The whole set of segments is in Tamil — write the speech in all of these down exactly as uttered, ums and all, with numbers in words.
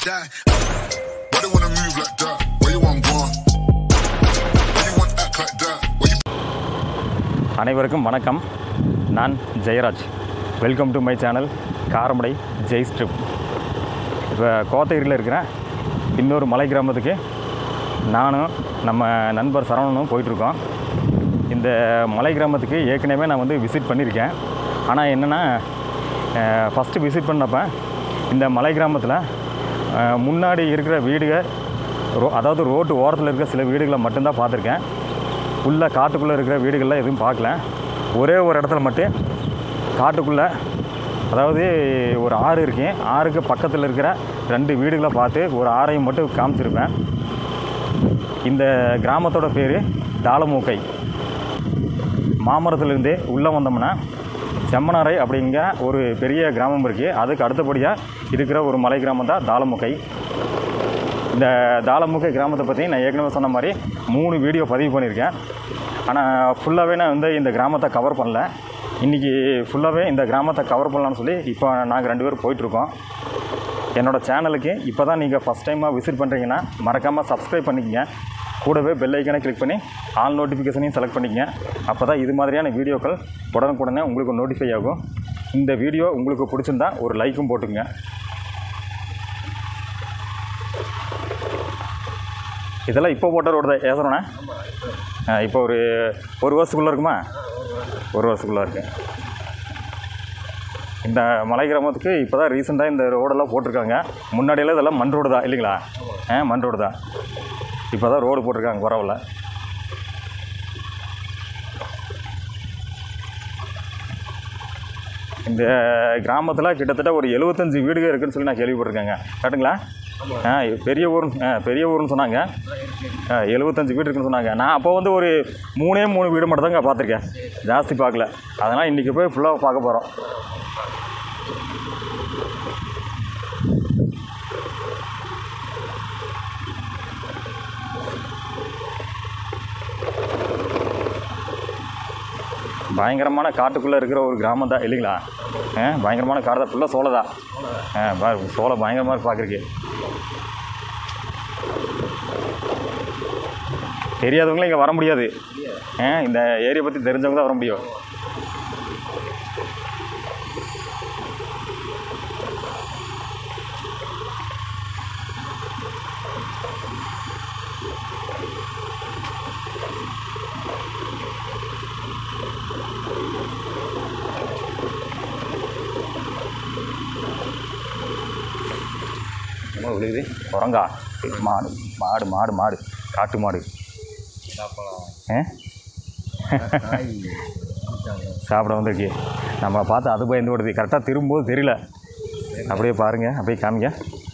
die. Why they wanna move like that? Where you want go? Why you want act like that? Where you? அனைவருக்கும் வணக்கம். நான் Jayaraj. Welcome to my channel Karamadai Jai strip. இப்போ கோத்தகிரியில் இருக்கிற இன்னொரு மலை கிராமத்துக்கு நானும் நம்ம நண்பர் சரவணனும் போயிட்டுருக்கோம். இந்த மலை கிராமத்துக்கு ஏற்கனவே நான் வந்து விசிட் பண்ணியிருக்கேன். ஆனால் என்னென்னா ஃபஸ்ட்டு விசிட் பண்ணப்போ இந்த மலை கிராமத்தில் முன்னாடி இருக்கிற வீடுகள் ரோ அதாவது ரோட்டு ஓரத்தில் இருக்கிற சில வீடுகளை மட்டும்தான் பார்த்துருக்கேன். உள்ள காட்டுக்குள்ளே இருக்கிற வீடுகளில் எதுவும் பார்க்கல. ஒரே ஒரு இடத்துல மட்டும் காட்டுக்குள்ளே அதாவது ஒரு ஆறு இருக்கேன், ஆறுக்கு பக்கத்தில் இருக்கிற ரெண்டு வீடுகளை பார்த்து ஒரு ஆறையும் மட்டும் காமிச்சிருப்பேன். இந்த கிராமத்தோட பேர் தாளமூக்கை. மாமரத்துலேருந்தே உள்ளே வந்தோம்னா செம்மனாரை அப்படிங்கிற ஒரு பெரிய கிராமம் இருக்குது. அதுக்கு அடுத்தபடியாக இருக்கிற ஒரு மலை கிராமம் தான் தாளமூக்கை. இந்த தாளமூக்கை கிராமத்தை பற்றி நான் ஏற்கனவே சொன்ன மாதிரி மூணு வீடியோ பதிவு பண்ணியிருக்கேன். ஆனால் ஃபுல்லாகவே நான் வந்து இந்த கிராமத்தை கவர் பண்ணல. இன்றைக்கி ஃபுல்லாகவே இந்த கிராமத்தை கவர் பண்ணலான்னு சொல்லி இப்போ நாங்கள் ரெண்டு பேரும் போயிட்டுருக்கோம். என்னோடய சேனலுக்கு இப்போ தான் நீங்கள் ஃபஸ்ட் டைமாக விசிட் பண்ணுறீங்கன்னா மறக்காமல் சப்ஸ்கிரைப் பண்ணிக்கங்க. கூடவே பெல் ஐக்கனை கிளிக் பண்ணி ஆல் நோட்டிஃபிகேஷனையும் செலக்ட் பண்ணிக்கங்க. அப்போ தான் இது மாதிரியான வீடியோக்கள் உடனுக்குடனே உங்களுக்கு நோட்டிஃபை ஆகும். இந்த வீடியோ உங்களுக்கு பிடிச்சிருந்தா ஒரு லைக்கும் போட்டுக்குங்க. இதெல்லாம் இப்போ போட்ட ரோடு தான் ஏசுறோண்ணே. இப்போ ஒரு ஒரு வருஷத்துக்குள்ளே இருக்குமா? ஒரு வருஷத்துக்குள்ளே இருக்குது. இந்த மலை கிராமத்துக்கு இப்போ தான் ரீசெண்டாக இந்த ரோடெல்லாம் போட்டிருக்காங்க. முன்னாடியெல்லாம் இதெல்லாம் மண் ரோடு தான் இல்லைங்களா? ஆ மண் ரோடு தான். இப்போ தான் ரோடு போட்டிருக்காங்க பரவாயில்ல. இந்த கிராமத்தில் கிட்டத்தட்ட ஒரு எழுபத்தஞ்சி வீடுகள் இருக்குதுன்னு சொல்லி நான் கேள்விப்பட்டிருக்கேங்க. கரெக்டுங்களா? ஆ பெரிய ஊர் பெரிய ஊர்னு சொன்னாங்க. எழுபத்தஞ்சி வீடு இருக்குன்னு சொன்னாங்க. நான் அப்போ வந்து ஒரு மூணே மூணு வீடு மட்டும் தாங்க பார்த்துருக்கேன், ஜாஸ்தி பார்க்கல. அதனால் இன்றைக்கி போய் ஃபுல்லாக பார்க்க போகிறோம். பயங்கரமான காட்டுக்குள்ளே இருக்கிற ஒரு கிராமம் தான் இல்லைங்களா? ஆ பயங்கரமான காடு தான், ஃபுல்லாக சோளை தான். ஆ பா சோளை பயங்கரமாக இருக்கு பார்க்குறக்கு. தெரியாதவங்களும் இங்கே வர முடியாது. ஆ இந்த ஏரியா பற்றி தெரிஞ்சவங்க தான் வர முடியும். விழுகுது குரங்கா, மாடு மாடு மாடு மாடு காட்டு மாடு சாப்பிட வந்துருக்கு. நம்ம பார்த்து அது பயந்து ஓடுது. கரெக்டாக திரும்பும்போது தெரியல. அப்படியே பாருங்கள், அப்படியே காமிங்க.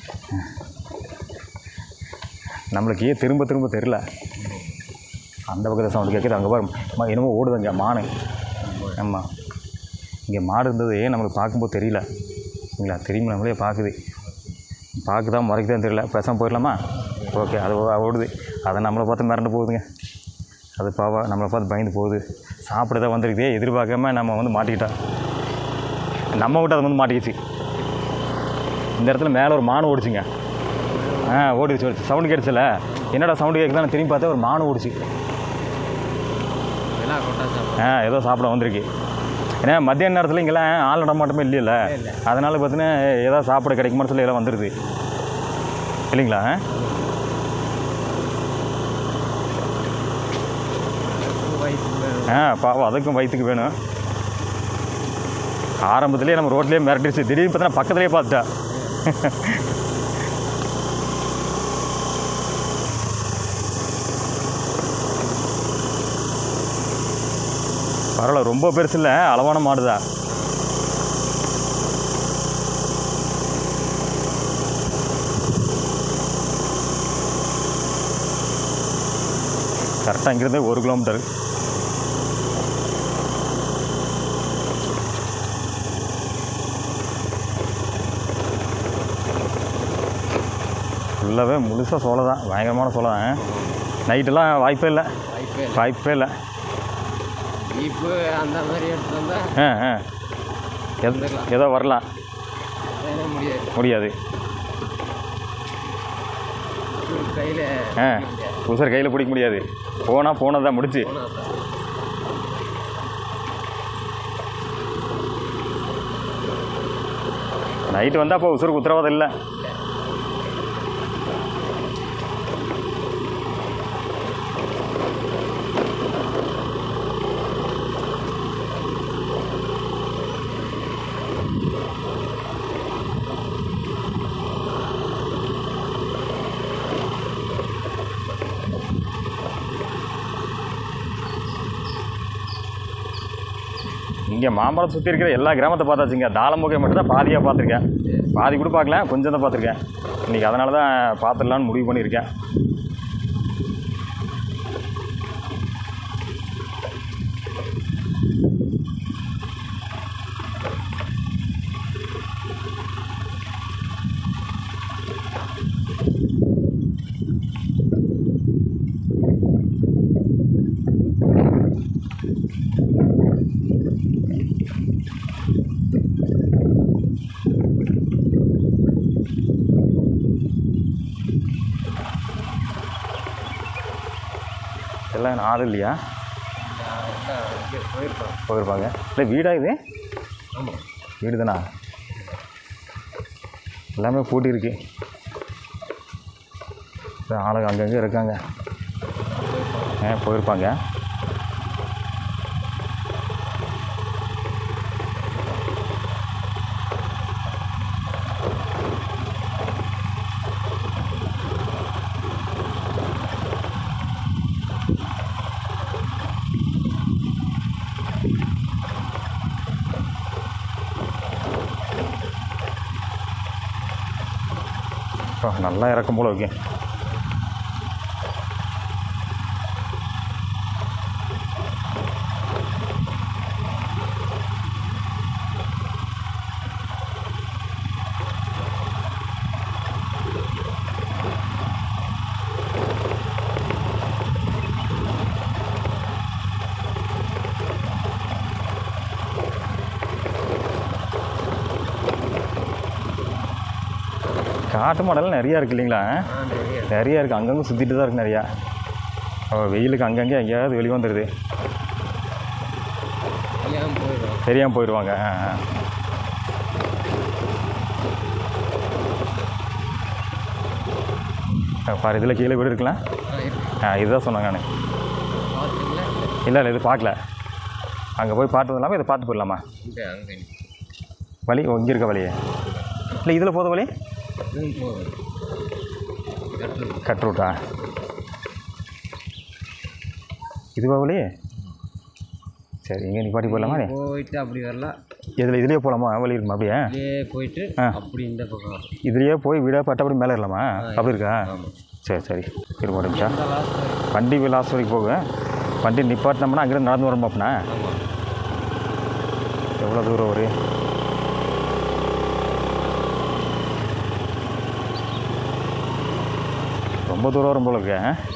நம்மளுக்கு ஏன் திரும்ப திரும்ப தெரியல. அந்த பக்கத்தில் சவுண்டு கேட்குது. அங்கே பாரு என்னமோ ஓடுதுங்க மானு. ஆமாம், இங்கே மாடு இருந்தது ஏன் நம்மளுக்கு பார்க்கும்போது தெரியல இல்லைங்களா? திரும்பி நம்மளே பார்க்குது. பார்க்க தான் முறைக்கு தான் தெரியல. பேசாமல் போயிடலாமா? ஓகே, அது ஓடுது. அதை நம்மளை பார்த்து மிரண்டு போகுதுங்க. அது பாவா நம்மளை பார்த்து பயந்து போகுது. சாப்பிட தான் வந்துருக்குதே, எதிர்பார்க்காம நம்ம வந்து மாட்டிக்கிட்டோம். நம்ம விட்டு அதை வந்து மாட்டிக்கிச்சு. இந்த இடத்துல மேலே ஒரு மானு ஓடிச்சுங்க. ஆ ஓடிச்சு ஓடிச்சு சவுண்டு கேட்டுச்சுல. என்னடா சவுண்டு கேட்குதான் திரும்பி பார்த்தா ஒரு மானு ஓடிச்சு. ஆ ஏதோ சாப்பிட வந்திருக்கு. ஏன்னா மத்தியான நேரத்தில் இங்கெல்லாம் ஆள் நடமாட்டமே இல்லைல்ல, அதனால் பார்த்தீங்கன்னா ஏதாவது சாப்பிட கிடைக்குமான்னு சொல்லி எல்லாம் வந்துடுது இல்லைங்களா? ஆ பாவம், அதுக்கும் வயிற்றுக்கு வேணும். ஆரம்பத்துலேயே நம்ம ரோட்லேயே மிரட்டிடுச்சு. திடீர்னு பார்த்தீங்கன்னா பக்கத்துலேயே பார்த்துட்டா. பரவாயில்ல, ரொம்ப பெருசு இல்லை, அளவான மாடுதான். கரெக்டாக இங்கிருந்து ஒரு கிலோமீட்டர். ஃபுல்லாகவே முழுசாக சோளை தான், பயங்கரமான சோளை தான். நைட்டெல்லாம் வாய்ப்பே இல்லை, வாய்ப்பே இல்லை. இப்போ அந்த மாதிரி எடுத்துட்டு ஆ ஆ ஏதோ வரலாம், முடியாது முடியாது. கையில் ஆ உசுரை கையில் பிடிக்க முடியாது. போனால் போனதான் முடிச்சு. நைட்டு வந்தால் அப்போ உசுருக்கு உத்தரவாதம் இல்லை. இங்கே மாம்பழம் சுற்றி இருக்கிற எல்லா கிராமத்தை பார்த்தாச்சுங்க. தாளம்புகை மட்டும் தான் பாதியாக பார்த்துருக்கேன். பாதி கூட பார்க்கல, கொஞ்சம் தான் பார்த்துருக்கேன். இன்றைக்கி அதனால தான் பார்த்துடலான்னு முடிவு பண்ணியிருக்கேன். எல்லாம் ஆள் இல்லையா? போயிருப்பாங்க. இல்லை வீடா இது? ஆமாம் வீடு தானா? எல்லாமே பூட்டி இருக்கு. ஆளுங்க அங்கங்கே இருக்காங்க. ஆ போயிருப்பாங்க. நல்லா இறக்கும் போல வைக்க. காட்டு மாடெல்லாம் நிறையா இருக்குது இல்லைங்களா? நிறையா இருக்குது. அங்கங்கே சுற்றிட்டு தான் இருக்குது நிறையா. வெயிலுக்கு அங்கங்கே எங்கேயாவது வெளியே வந்துடுது. தெரியாமல் போயிடுவாங்க. பாரு இதில் கீழே வீடு இருக்கலாம். ஆ இதுதான் சொன்னாங்க. நான் இல்லை இல்லை இது பார்க்கல. அங்கே போய் பார்த்து இல்லாமல் இதை பார்த்து போயிடலாமா? வழி இங்கே இருக்க வழியே இல்லை இதில் போத வழி கட் ரூட்டா? இதுவா வழி? சரி இங்கே நீ பாட்டி போயிடலாமா? போயிட்டு அப்படி வரலாம். இதில் இதுலேயே போகலாமா? வழி இருக்குமா? அப்படியே போயிட்டு அப்படி இந்த பக்கம் இதுலேயே போய் வீடாக பட்ட அப்படி மேலே இருக்கலாமா? அப்படி இருக்கா? சரி சரி இருபது நிமிஷம் வண்டி லாஸ்ட் வரைக்கும் போகும். வண்டி நிப்பாட்டினோம்னா அங்கேருந்து நடந்து வரும் பாப்பண்ணா. எவ்வளோ தூரம் வரும்? ரொம்ப தூரம் வரும் போல இருக்கு.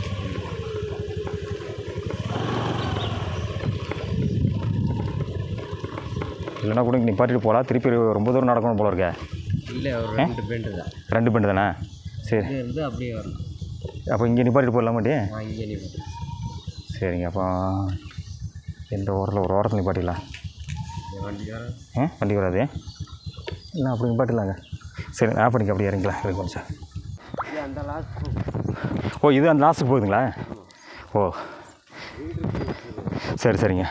இல்லைன்னா கூட நிப்பாட்டிட்டு போகலாம். திருப்பி ரொம்ப தூரம் நடக்கணும் போல இருக்க. இல்லை ரெண்டு பெண்டு தான். ரெண்டு பெண்டு தானே? சரி இருந்து அப்படியே வரணும். அப்போ இங்கே நிப்பாட்டிட்டு போடலாம் மாட்டி? இங்கே நிப்பாட்டி. சரிங்க. அப்போ எந்த ஓரத்தில் ஒரு ஓரத்தில் நிப்பாட்டிடலாம். வண்டி வர ஆ வண்டி வராது. இல்லை அப்படி நிப்பாட்டிடலாங்க. சரி ஆ பண்ணிக்க அப்படி இறங்கிக்கலாம். இருக்கு கொஞ்சம். அந்த லாஸ்ட் ஓ இது அந்த லாஸ்ட்டுக்கு போகுதுங்களா? ஓ சரி சரிங்க.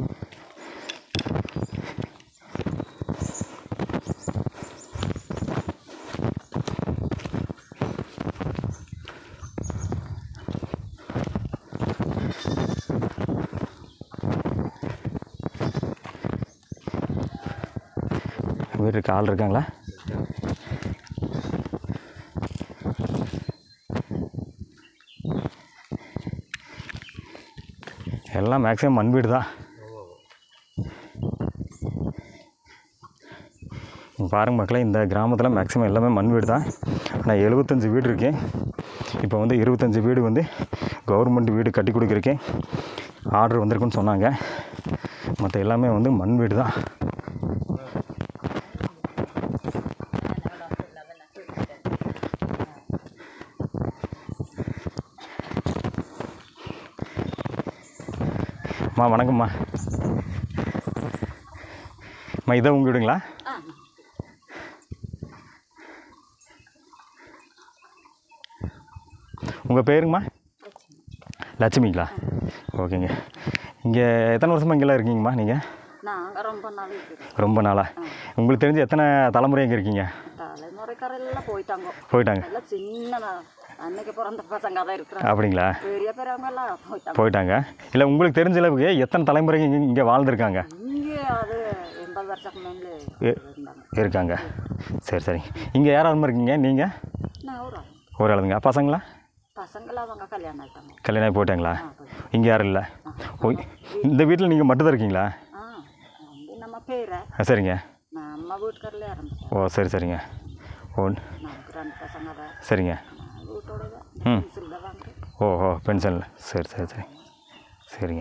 வீட்டுக்கு ஆள் இருக்காங்களா? எல்லாம் மேக்ஸிமம் மண் வீடு தான். பாருங்கள் மக்களே, இந்த கிராமத்தில் மேக்ஸிமம் எல்லாமே மண் வீடு தான். ஆனால் எழுபத்தஞ்சி வீடு இருக்கு. இப்போ வந்து இருபத்தஞ்சி வீடு வந்து கவர்மெண்ட் வீடு கட்டி கொடுக்குறக்கு ஆர்டர் வந்திருக்குன்னு சொன்னாங்க. மற்ற எல்லாமே வந்து மண் வீடு தான். அம்மா வணக்கம்மா. அம்மா இதை உங்கள் வீடுங்களா? உங்கள் பேருங்கம்மா? லட்சுமிங்களா? ஓகேங்க. இங்கே எத்தனை வருஷமாக இங்கெல்லாம் இருக்கீங்கம்மா நீங்கள்? நாங்கள் ரொம்ப நாள் ரொம்ப நாளாக. உங்களுக்கு தெரிஞ்சு எத்தனை தலைமுறை இங்கே இருக்கீங்க? தலைமுறைக்காரெல்லாம் போயிட்டாங்க. போயிட்டாங்க. எல்லாம் சின்ன அன்னைக்கு பிறந்த பசங்க தான் இருக்கிறாங்க. அப்படிங்களா? பெரிய பெரியவங்க எல்லாம் போயிட்டாங்க. போயிட்டாங்க. இல்லை உங்களுக்கு தெரிஞ்ச அளவுக்கு எத்தனை தலைமுறை இங்கே இங்கே வாழ்ந்துருக்காங்க? இங்கே அது எண்பது வருஷத்துக்கு மேலே இருக்காங்க. சரி சரிங்க. இங்கே யாராவது இருக்கீங்க நீங்கள்? நான் ஒரு ஆள். ஒரு ஆளுங்க. பசங்களா? பசங்களாம் அவங்க கல்யாணம் ஆகிட்டாங்க. கல்யாணம் ஆகி போயிட்டாங்களா? இங்கே யாரும் இல்லை. ஓ இந்த வீட்டில் நீங்கள் மட்டும் தான் இருக்கீங்களா? ஆ நம்ம பேரை சரிங்க. நம்ம வீட்டுக்காரில் இறந்துட்டோம். ஓ சரி சரிங்க. ஓ நமக்கு ரெண்டு பசங்க தான். சரிங்க. வீட்டோட ம். பென்சில் தான் வாங்குறேன். ஓ ஓ பென்ஷனில். சரி சரி சரி சரிங்க.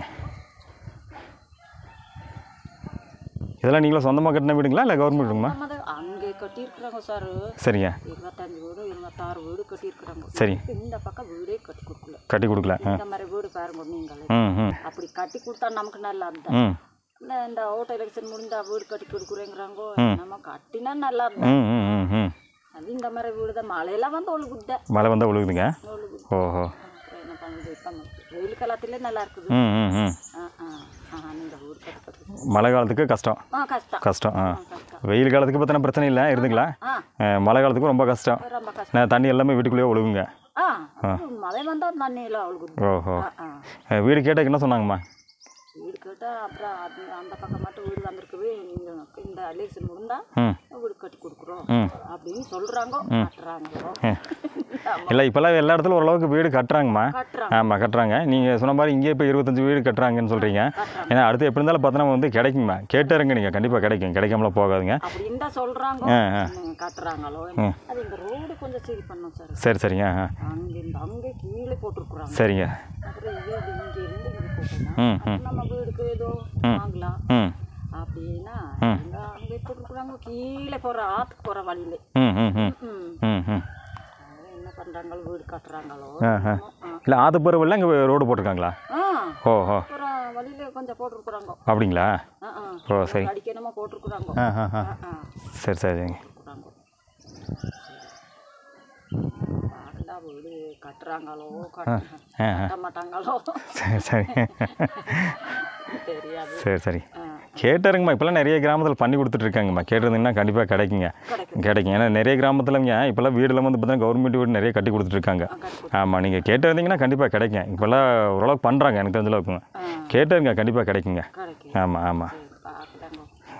இதெல்லாம் நீங்களும் சொந்தமாக கட்டின வீடுங்களா இல்லை கவர்மெண்ட் வீடுங்களா? அங்கே கட்டியிருக்கிறாங்க சார். சரிங்க. இருபத்தஞ்சு வீடு இருபத்தாறு வீடு கட்டியிருக்கிறாங்க. சரி. இந்த பக்கம் வீடே கட்டி கொடுக்கல. கட்டி கொடுக்கல. இந்த மாதிரி வீடு பாருங்க நீங்களே. ம் ம் அப்படி கட்டி கொடுத்தா நமக்கு நல்லா இருந்தா. ம் இந்த இந்த ஓட்ட எலெக்ஷன் முடிந்தா வீடு கட்டி கொடுக்குறேங்கிறாங்க. நம்ம கட்டினா நல்லா இருந்தா. ம் ம் ம் ம் அது இந்த மாதிரி வீடு தான் மழையெல்லாம் வந்து ஒழுகுத. மழை வந்தால் ஒழுகுதுங்க. ஒழுகுது. ஓஹோ. என்ன பண்ணுறது இப்போ வெயில் காலத்திலே நல்லா இருக்குது. ம் ம் ம் ஆ ஆ ஆ நீங்கள் வீடு கட்டுறது மழை காலத்துக்கு கஷ்டம். ஆ கஷ்டம் கஷ்டம். ஆ கஷ்டம். வெயில் காலத்துக்கு பற்றின பிரச்சனை இல்லை இருந்துங்களா? ஆ மழை காலத்துக்கு ரொம்ப கஷ்டம். ரொம்ப கஷ்டம். நான் தண்ணி எல்லாமே வீட்டுக்குள்ளேயே ஒழுகுங்க. ஆ மழை வந்தால் தண்ணியெல்லாம் ஒழுகுது. ஓஹோ. ஆ அஹ், வீடு கேட்டதுக்கு என்ன சொன்னாங்கம்மா? வீடு கேட்டால் அப்புறம் அது அந்த பக்கம் மட்டும் வீடு வந்திருக்குது. இந்த இந்த எலெக்ஷன் முடிந்தா ம் வீடு கட்டி கொடுக்குறோம் ம் அப்படின்னு சொல்கிறாங்க. கட்டுறாங்களோ இல்லை இப்போல்லாம் எல்லா இடத்துல ஓரளவுக்கு வீடு கட்டுறாங்கம்மா. கட்டுறாங்க. ஆமாம் கட்டுறாங்க. நீங்கள் சொன்ன மாதிரி இங்கே இப்போ இருபத்தஞ்சி வீடு கட்டுறாங்கன்னு சொல்கிறீங்க. ஏன்னா அடுத்து எப்படி இருந்தாலும் பார்த்தோன்னா வந்து கிடைக்குமா? கேட்டாருங்க நீங்கள் கண்டிப்பாக கிடைக்கும். கிடைக்காமலாம் போகாதுங்க. அப்படின்னு தான் சொல்கிறாங்க. ஆ ஆ கட்டுறாங்களோ அது இந்த ரோடு கொஞ்சம் சரி பண்ணோம் சார். சரி சரிங்க. ஆ அங்கிருந்து அங்கே கீழே போட்டிருக்குறாங்க. சரிங்க. அப்புறம் இது அது இங்கே இருந்து இங்கே போட்டோம்னா ம் ம் நம்ம வீடுக்கு ஏதோ வாங்கலாம் ம் அப்படின்னா ம். அங்கே அங்கே போட்டிருக்குறாங்க. கீழே போகிற ஆற்றுக்கு போகிற வழியில. ம் ம் ம் ம் ம் ம் அது என்ன பண்ணுறாங்களோ வீடு கட்டுறாங்களோ. ஆ ஆ இல்லை ஆற்று போகிறவெல்லாம் இங்கே ரோடு போட்டிருக்காங்களா? ஆ ஓஹோ. அப்புறம் வழியில கொஞ்சம் போட்டிருக்குறாங்க. அப்படிங்களா? ஆ ஆ ஓ சரி. அடிக்கணுமா போட்டிருக்குறாங்க. ஆ ஆ ஆ ஆ ஆ சரி சரிங்க. போட்டிருக்குறாங்க. பாருடா வீடு கட்டுறாங்களோ கட்ட ஆ ஆ கட்ட மாட்டாங்களோ சரி சரி தெரியாது. சரி சரி ஆ கேட்டாருங்கம்மா. இப்போல்லாம் நிறைய கிராமத்தில் பண்ணி கொடுத்துட்ருக்காங்கம்மா. கேட்டிருந்தீங்கன்னா கண்டிப்பாக கிடைக்குங்க. கிடைக்கும். கிடைக்கும். ஏன்னா நிறைய கிராமத்துலங்க இப்போல்லாம் வீடெல்லாம் வந்து பார்த்தீங்கன்னா கவர்மெண்ட் வீடு நிறைய கட்டி கொடுத்துட்ருக்காங்க. ஆமாம் நீங்கள் கேட்டிருந்தீங்கன்னா கண்டிப்பாக கிடைக்கும். இப்போல்லாம் ஓரளவுக்கு பண்ணுறாங்க எனக்கு தெரிஞ்ச அளவுக்குங்க. கேட்டாருங்க கண்டிப்பாக கிடைக்குங்க. கிடைக்கும். ஆமாம் ஆமாம். சரி பார்க்கலாங்க.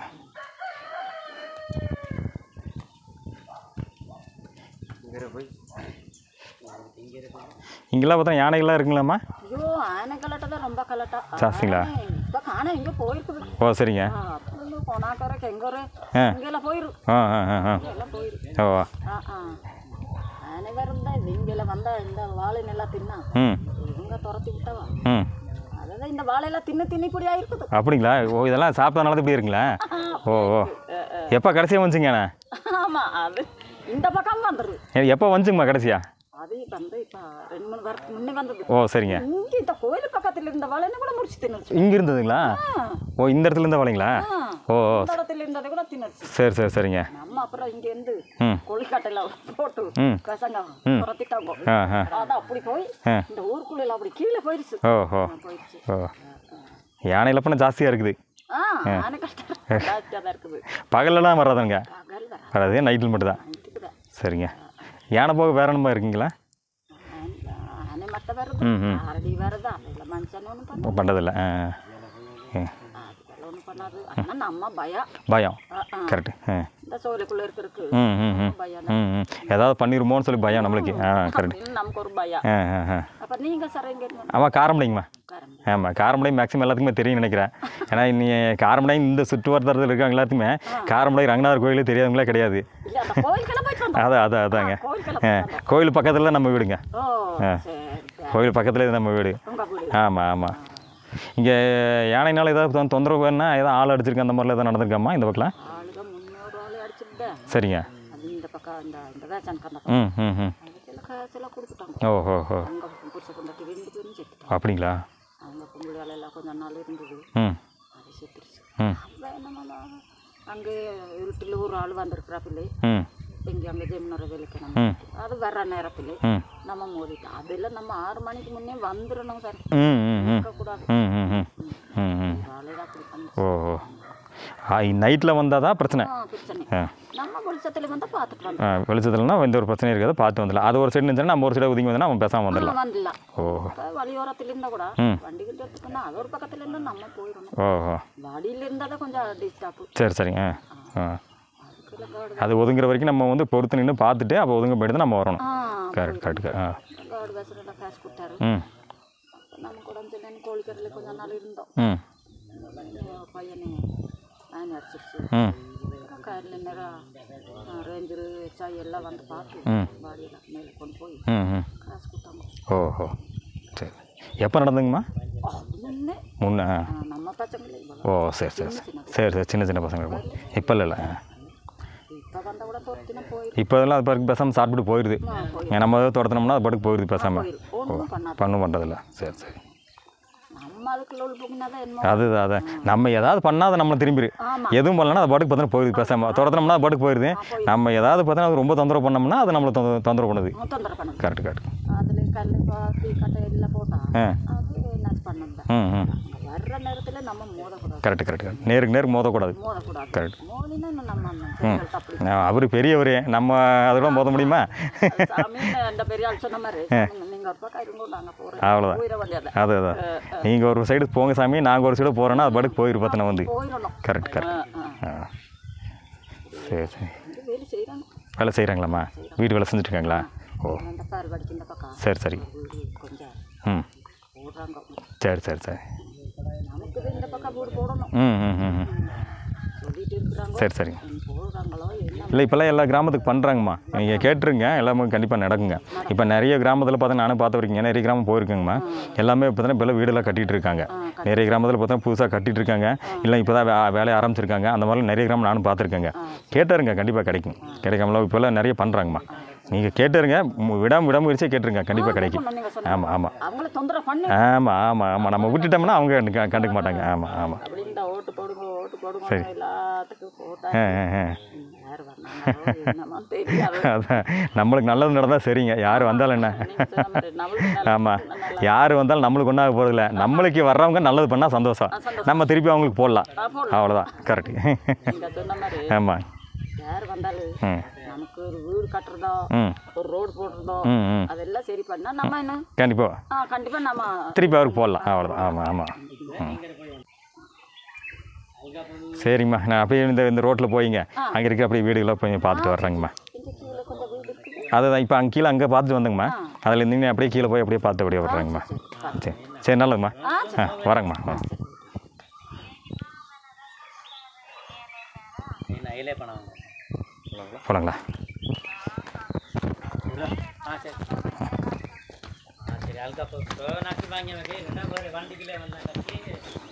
இங்கே போய் இங்கே இங்கெல்லாம் பார்த்தா யானைகள்லாம் இருக்குங்களாம்மா? ஐயோ ஆனை கலட்டை தான் ரொம்ப கலட்டா. ஜாஸ்திங்களா? இப்போ காண இங்கே போயிருக்குது. ஓ சரிங்க. அப்போ கொனாக்கரை கெங்கோரு ஆ இங்கெல்லாம் போயிரு. ஆ ஆ ஆ ஆ எல்லாம் போயிரு. ஓ ஆ ஆ ஆனை வரந்தா இங்கெல்லாம் வந்தா இந்த வாழை நல்லா தின்னா ம் இவங்க துரத்தி விட்டவா. ம் அதான் இந்த வாழையெல்லாம் தின்னு தின்னி இப்படி ஆயிருக்குது. அப்படிங்களா? ஓ இதெல்லாம் சாப்பிட்டதுனால இப்படி இருக்குங்களா? ஓ ஓ எப்போ கடைசியாக வந்துச்சுங்கண்ணா? ஆமாம் அது இந்த பக்கம் வந்துடுது. எப்போ வந்துச்சுங்கம்மா கடைசியா? அது வந்து இப்போ ரெண்டு மூணு வாரத்துக்கு முன்னே வந்தது. ஓ சரிங்க. இங்கே இந்த கோயில் பக்கத்தில் இருந்த வாழைன்னு கூட முடிச்சு தின்னுச்சு. இங்கே இருந்ததுங்களா? ஓ இந்த இடத்துல இருந்த வாழைங்களா? ஓ ஓ இந்த இடத்துல இருந்ததை கூட தின்னுச்சு. சரி சரி சரிங்க. நம்ம அப்புறம் இங்கேருந்து ம் கொள்ளிக்காட்டையில் போட்டு ம் பசங்க ம். துரத்திட்டாங்க. ஆ ஆ அதான் அப்படி போய் ஆ இந்த ஊருக்குள்ள அப்படி கீழே போயிடுச்சு. ஓ ஓ போயிடுச்சு. ஓ யானை இழப்புனா ஜாஸ்தியாக இருக்குது. ஆ ஆனை கஷ்டம் ஜாஸ்தியாக தான் இருக்குது. பகலெல்லாம் வராதுங்க. பகல் வர வராது நைட்டில் மட்டும் தான். நைட்டுக்கு தான் சரிங்க. யானை போக வேற என்னமா இருக்குங்களா? ஆனை மட்டும் வருது. ம் ம் அரடி வருது. அதில் மனுஷன் ஒன்றும் பண்ண பண்ணுறதில்ல. ஆ ஆ அதுக்கெல்லாம் ஒன்றும் பண்ணாது. ஆனால் நம்ம பயம். பயம். ஆ ஆ கரெக்டு. ஆ இந்த சோலைக்குள்ளே இருக்கிறதுக்கு ம் ம் ம் பயம். ம் ம் ஏதாவது பண்ணிடுமோன்னு சொல்லி பயம் நம்மளுக்கு. ஆ கரெக்ட். அப்படின்னு நமக்கு ஒரு பயம். ஆ ஆ ஆ அப்போ நீங்கள் சார் எங்கே ஆமாம் காரமடைங்கம்மா. உட்காருங்க. ஆமாம் காரமடை மேக்ஸிமம் எல்லாத்துக்குமே தெரியும் நினைக்கிறேன். ஏன்னா இன்னி காரமடை இந்த சுற்று வட்டாரத்தில் இருக்காங்க எல்லாத்துக்குமே காரமடை ரங்கநாதர் கோயிலே தெரியாதவங்களே கிடையாது. இல்லை அந்த கோயிலுக்கெல்லாம் போயிட்டு வந்தோம். அதான் அதான் அதாங்க. கோயிலுக்கெல்லாம் ஆ போயிட்டு வந்தோம். கோயில் பக்கத்தில் தான் நம்ம வீடுங்க. ஓ ஆ. சரி சரி. கோயில் பக்கத்துலேயே நம்ம வீடு. உங்கள் வீடு. ஆமாம் ஆமாம். இங்கே யானைனால ஏதாவது தொ- தொந்தரவு வேணா ஏதாவது ஆள் அடிச்சிருக்கு அந்த மாதிரிலாம் எதாவது நடந்திருக்காம்மா இந்த பக்கம்? ஆளுக முன்னூறு ஆள் அடிச்சுட்டேன். சரிங்க. அது இந்த பக்கம் இந்த இந்த ரேஷன் கந்த ம் ம் ம் அதுக்கெல்லாம் காசெல்லாம் கொடுத்துட்டாங்க. ஓ ஹோ ஹோ அவங்க புருஷ கொண்டாட்டி ரெண்டு பேரும் செத்துட்டாங்க. அப்படிங்களா? அவங்க பொங்கல் வேலையெல்லாம் கொஞ்சம் நாள் இருந்தது, ம் அது செத்துருச்சு. ம் அப்போ என்னம்மா அங்கே இருட்டில் ஒரு ஆள் வந்திருக்கிறாப்பில்லை, ம் இங்கே அங்கே ஜெமினோட வேலைக்கு நம்ம ம் அது வர்ற நேரத்தில் ம் நம்ம மோதிட்டோம். அதெல்லாம் நம்ம ஆறு மணிக்கு முன்னே வந்துடணும் சார், ம் ம் ம் இருக்கக்கூடாது. ம் ம் ம் ம் ம் வேலையில் அப்படி பண்ணி ஓஹோ நைட்டில் வந்தால் தான் பிரச்சனை. ஆ பிரச்சனை. ஆ நம்ம வெளிச்சத்தில் வந்து பார்த்துட்டு வந்து ஆ வெளிச்சத்துலனா எந்த ஒரு பிரச்சனையும் இருக்காது, பார்த்து வந்துடலாம். அது ஒரு சைடு இருந்துச்சுன்னா நம்ம ஒரு சைடு ஒதுங்கி வந்தோன்னா அவன் பேசாமல் வந்துடலாம். வந்துடலாம். ஓஹோ இப்போ வழியோரத்தில் இருந்தால் கூட ம் வண்டி கிட்ட எடுத்துக்கணும், அது ஒரு பக்கத்தில் இருந்தால் நம்ம போயிடணும். ஓஹோ வழியில் இருந்தால் தான் கொஞ்சம் டிஸ்டாப்பு. சரி சரிங்க. ஆ ஆ அதுக்குள்ள காடு அது ஒதுங்குற வரைக்கும் நம்ம வந்து பொறுத்து நின்று பார்த்துட்டு அப்போ ஒதுங்க போயிட்டு தான் நம்ம வரணும். ஆ கரெக்ட் கரெக்ட் ஆ காடு பேசுகிறத காசு கொடுத்தாரு. ம் நம்ம கூட சொல்லி கோழிக்கரையில் கொஞ்சம் நாள் இருந்தோம். ம் பையனே நான் அடிச்சிருச்சு. ம் அப்புறம் காரில் நேரம் ரேஞ்சரு சாய் எல்லாம் வந்து பார்த்து ம் பாடியெல்லாம் மேலே கொண்டு போய் ம் ம் காசு கொடுத்தாங்க. ஓஹோ சரி. எப்போ நடந்துங்கம்மா? அது முன்னே முன்னே ஆ நம்ம பசங்களே ஓ சரி சரி சரி சரி சரி சின்ன சின்ன பசங்க இருக்கும். இப்போ இல்லை இப்போ வந்தால் கூட பொறுத்தினா போயிடும். இப்போ இதெல்லாம் அது பாருக்கு பேசாமல் சாப்பிட்டு போயிடுது. போயிடும் நம்ம ஏதாவது துரத்தினோம்னா அது பாட்டுக்கு போயிடுது பேசாமல். ஒன்றும் பண்ணாது. பண்ணும் பண்ணுறதில்ல. சரி சரி நம்ம அதுக்குள்ள உள்ள போகுனா தான் என்ன. அது அதை நம்ம ஏதாவது பண்ணால் அதை நம்மளை திரும்பிடு. ஆமாம் எதுவும் பண்ணலன்னா அது பாட்டுக்கு பார்த்தா போயிடுது பேசாமல். துரத்தினோம்னா அது பாட்டுக்கு போயிடுது. நம்ம ஏதாவது பார்த்தா அது ரொம்ப தொந்தரவு பண்ணோம்னா அது நம்மளை தொந்த தொந்தரவு பண்ணுது. தொந்தரவு பண்ணுது. Correct correct. அதில் கல் பாத்தி கட்டை எல்லாம் போட்டால் ஆ அது என்ன பண்ணல. ம் ம் வர்ற நேரத்தில் நம்ம மோதக்கூடாது. Correct correct correct. நேருக்கு நேருக்கு மோதக்கூடாது. மோதக்கூடாது. கரெக்ட். மோதினா நம்ம பெரிய தப்பு. அவர் பெரியவர், நம்ம அதோட மோத முடியுமா? சாமி அந்த பெரிய ஆள் சொன்ன மாதிரி நீங்கள் ஒரு பக்கம் இருங்கோ நாங்கள் போகிறோம். அவ்வளோதான். போயிட வேண்டியது. அது அதான் நீங்கள் ஒரு சைடு போங்க சாமி, நாங்கள் ஒரு சைடு போகிறோன்னா அது பாட்டுக்கு போயிரு பார்த்தா வந்து. போயிடணும். Correct correct. ஆ சரி சரி. இது வேலை செய்கிறாங்க. வேலை செய்கிறாங்களாம்மா? வீட்டு வேலை செஞ்சுட்டு இருக்காங்களா? ஓ அந்த பால் வடிக்கு இந்த பக்கம் சரி சரி. வீடு கொஞ்சம் ம் போடுறாங்க. சரி சரி சரி. நமக்கு இந்த பக்கம் வீடு போடணும் ம் ம் ம் ம் சொல்லிட்டு இருக்கிறாங்க. சரி சரி. போடுறாங்களோ என்ன. இல்லை இப்போல்லாம் எல்லா கிராமத்துக்கு பண்ணுறாங்கம்மா, நீங்கள் கேட்டுருங்க, எல்லாமே கண்டிப்பாக நடக்குங்க. இப்போ நிறைய கிராமத்தில் பார்த்தா நானும் பார்த்து இருக்கீங்க, நிறைய கிராமம் போயிருக்கேங்கம்மா. எல்லாமே பார்த்தீங்கன்னா இப்போ வீடெல்லாம் கட்டிகிட்டு இருக்காங்க. நிறைய கிராமத்தில் பார்த்தா புதுசாக கட்டிகிட்டு இருக்காங்க, இல்லை இப்போ தான் வே வேலையை ஆரம்பிச்சிருக்காங்க. அந்த மாதிரிலாம் நிறைய கிராமம் நானும் பார்த்துருக்கேங்க. கேட்டாருங்க கண்டிப்பாக கிடைக்கும். கிடைக்காமல இப்போல்லாம் நிறைய பண்ணுறாங்கம்மா. நீங்கள் கேட்டுருங்க, விடாம விடாமுயற்சியே கேட்டுருங்க, கண்டிப்பாக கிடைக்கும். ஆமாம் ஆமாம் அவங்கள தொந்தரவு பண்ணி ஆமாம் ஆமாம் ஆமாம். நம்ம விட்டுட்டோம்னா அவங்க க- கண்டுக்க மாட்டாங்க. ஆமாம் ஆமாம். அப்படி இந்த ஓட்டு போடுங்க ஓட்டு போடுங்க எல்லாத்துக்கும் போட்டா ஆ ஆ ஆ யார் வந்தாங்களோ என்னமோ தெரியாது. அதான் நம்மளுக்கு நல்லது நடந்தால் சரிங்க, யார் வந்தாலும் என்ன. நீங்க சொன்ன மாதிரி நம்மளுக்கு நல்லது ஆமாம், யார் வந்தாலும் நம்மளுக்கு ஒன்றாக போகிறதில்ல. நம்மளுக்கு வர்றவங்க நல்லது பண்ணால் சந்தோஷம், நம்ம திருப்பி அவங்களுக்கு போடலாம். அவ்வளோதான். கரெக்டு. நீங்க சொன்ன மாதிரி ஆமாம். யார் வந்தாலும் ம் நமக்கு ஒரு வீடு கட்டுறதோ ம் ஒரு ரோடு போடுறதோ ம் ம் அதெல்லாம் சரி பண்ணா நம்ம என்ன கண்டிப்பாக ஆ கண்டிப்பாக நம்ம திருப்பி அவருக்கு போடலாம். அவ்வளோதான். ஆமாம் ஆமாம். ம் சரிங்கம்மா, நான் அப்படியே இந்த இந்த ரோட்டில் போயிங்க, அங்கே இருக்க அப்படியே வீடுகளாக போய் பார்த்துட்டு வர்றேங்கம்மா. இந்த கீழே கொஞ்சம் வீடு இருக்குது. அதுதான் இப்போ அங்கே கீழே அங்கே பார்த்துட்டு வந்தேங்கம்மா. அதில் இருந்தீங்கன்னா அப்படியே கீழே போய் அப்படியே பார்த்து அப்படியே வர்றேங்கம்மா. சரி சரி நல்லதும்மா. ஆ வரேங்கம்மா. ஆ போகலாங்களா? ஆ சரி ஆ சரி அதுக்கப்புறம் நாக்கி வாங்கி வண்டி வண்டிக்குள்ளே வந்தாங்க.